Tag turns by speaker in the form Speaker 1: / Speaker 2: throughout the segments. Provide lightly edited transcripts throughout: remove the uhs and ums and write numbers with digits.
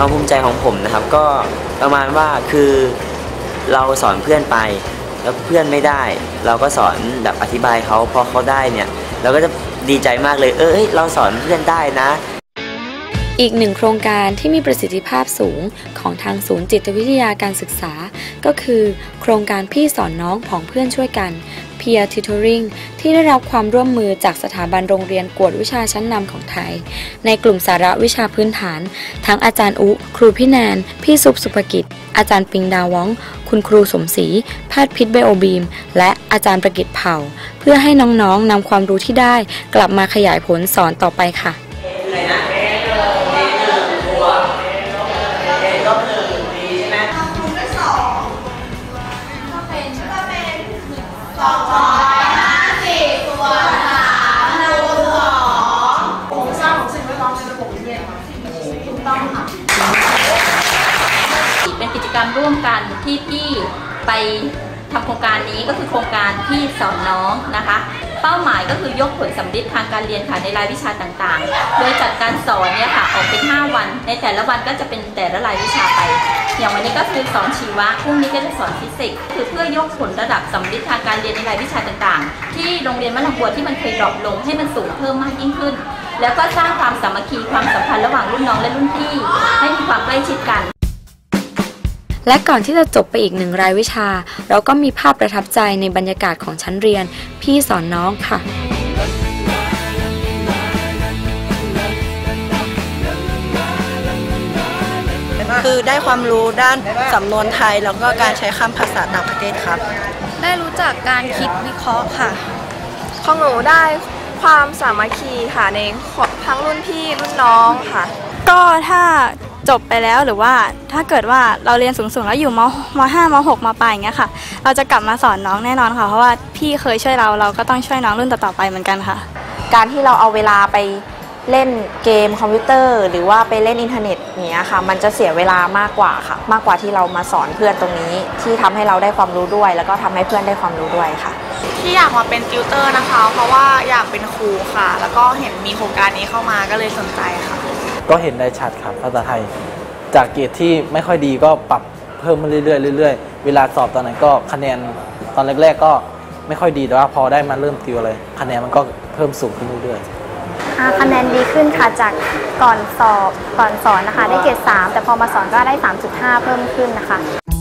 Speaker 1: ความภูมิใจของผมนะครับก็ประมาณว่าคือเราสอนเพื่อนไปแล้วเพื่อนไม่ได้เราก็สอนแบบอธิบายเขาพอเขาได้เนี่ยเราก็จะดีใจมากเลยเราสอนเพื่อนได้นะ
Speaker 2: อีกหนึ่งโครงการที่มีประสิทธิภาพสูงของทางศูนย์จิตวิทยาการศึกษาก็คือโครงการพี่สอนน้องผองเพื่อนช่วยกัน Peer Tutoring ที่ได้รับความร่วมมือจากสถาบันโรงเรียนกวดวิชาชั้นนำของไทยในกลุ่มสาระวิชาพื้นฐานทั้งอาจารย์อุครูพี่แนนพี่ซุปสุภกิจอาจารย์ปิงดาวองคุณครูสมศรีแพทย์พิษไบโอบีมและอาจารย์ประกิตเผ่าเพื่อให้น้องๆนำความรู้ที่ได้กลับมาขยายผลสอนต่อไปค่ะ
Speaker 3: เป็นกิจกรรมร่วมกันที่พี่ไปทำโครงการนี้ก็คือโครงการพี่สอนน้องนะคะเป้าหมายก็คือยกผลสำเร็จทางการเรียนค่ะในรายวิชาต่างๆโดยจัดการสอนเนี่ยค่ะออกเป็น5วันในแต่ละวันก็จะเป็นแต่ละรายวิชาไปอย่างวันนี้ก็คือสอนชีวะพรุ่งนี้ก็จะสอนฟิสิกส์คือเพื่อยกผลระดับสำเร็จทางการเรียนในรายวิชาต่างๆที่โรงเรียนมะลำบัวที่มันเคยดรอปลงให้มันสูงเพิ่มมากยิ่งขึ้นแล้วก็สร้างความสามัคคีความสัมพันธ์ระหว่างรุ่นน้องและรุ่นพี่ให้มีความใกล้ชิดกัน
Speaker 2: และก่อนที่จะจบไปอีกหนึ่งรายวิชาเราก็มีภาพประทับใจในบรรยากาศของชั้นเรียนพี่สอนน้องค่ะ
Speaker 4: คือได้ความรู้ด้านสำนวนไทยแล้วก็การใช้คำภาษาต่างประเทศครับ
Speaker 5: ได้รู้จักการคิดวิเคราะห์ค่ะของหนูได้ความสามัคคีค่ะในทั้งรุ่นพี่รุ่นน้องค่ะก็ถ้าจบไปแล้วหรือว่าถ้าเกิดว่าเราเรียนสูงๆแล้วอยู่ม.5 ม.6 ม.ปลายอย่างเงี้ยค่ะเราจะกลับมาสอนน้องแน่นอนค่ะเพราะว่าพี่เคยช่วยเราก็ต้องช่วยน้องรุ่นต่อๆไปเหมือนกันค่ะ
Speaker 6: การที่เราเอาเวลาไปเล่นเกมคอมพิวเตอร์หรือว่าไปเล่นอินเทอร์เน็ตอย่างเงี้ยค่ะมันจะเสียเวลามากกว่าค่ะมากกว่าที่เรามาสอนเพื่อนตรงนี้ที่ทำให้เราได้ความรู้ด้วยแล้วก็ทำให้เพื่อนได้ความรู้ด้วยค่ะ
Speaker 4: ที่อยากมาเป็นติวเตอร์นะคะเพราะว่าอยากเป็นครูค่ะแล้วก็เห็นมีโครงการนี้เข้ามาก็เลยสนใจค่ะ
Speaker 7: ก็เห็นได้ชัดครับภาษาไทยจากเกรดที่ไม่ค่อยดีก็ปรับเพิ่มมาเรื่อยๆเวลาสอบตอนนั้นก็คะแนนตอนแรกๆก็ไม่ค่อยดีแต่ว่าพอได้มาเริ่มติวเลยคะแนนมันก็เพิ่มสูงขึ้นเรื่อย
Speaker 8: ๆคะแนนดีขึ้นค่ะจากก่อนสอนนะคะได้เกรด3แต่พอมาสอนก็ได้ 3.5 เพิ่มขึ้นนะคะ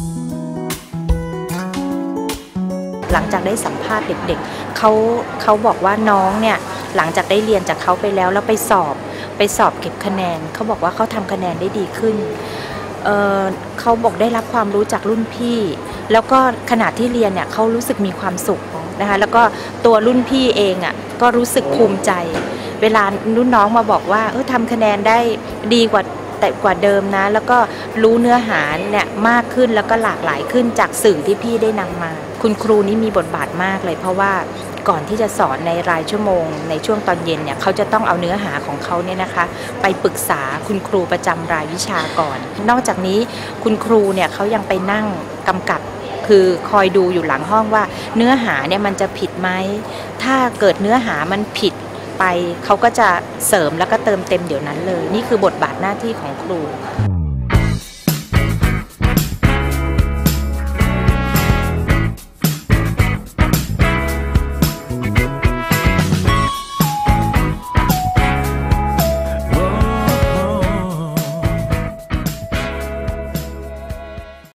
Speaker 9: หลังจากได้สัมภาษณ์เด็กๆเขาบอกว่าน้องเนี่ยหลังจากได้เรียนจากเขาไปแล้วไปสอบเก็บคะแนนเขาบอกว่าเขาทำคะแนนได้ดีขึ้นเขาบอกได้รับความรู้จากรุ่นพี่แล้วก็ขณะที่เรียนเนี่ยเขารู้สึกมีความสุขนะคะแล้วก็ตัวรุ่นพี่เองอ่ะก็รู้สึกภูมิใจเวลารุ่นน้องมาบอกว่าทำคะแนนได้ดีกว่าเดิมนะแล้วก็รู้เนื้อหาเนี่ยมากขึ้นแล้วก็หลากหลายขึ้นจากสื่อที่พี่ได้นำมาคุณครูนี่มีบทบาทมากเลยเพราะว่าก่อนที่จะสอนในรายชั่วโมงในช่วงตอนเย็นเนี่ยเขาจะต้องเอาเนื้อหาของเขาเนี่ยนะคะไปปรึกษาคุณครูประจำรายวิชาก่อนนอกจากนี้คุณครูเนี่ยเขายังไปนั่งกำกับคือคอยดูอยู่หลังห้องว่าเนื้อหาเนี่ยมันจะผิดไหมถ้าเกิดเนื้อหามันผิดไปเขาก็จะเสริมแล้วก็เติมเต็มเดี๋ยวนั้นเลยนี่คือบทบาทหน้าที่ของครู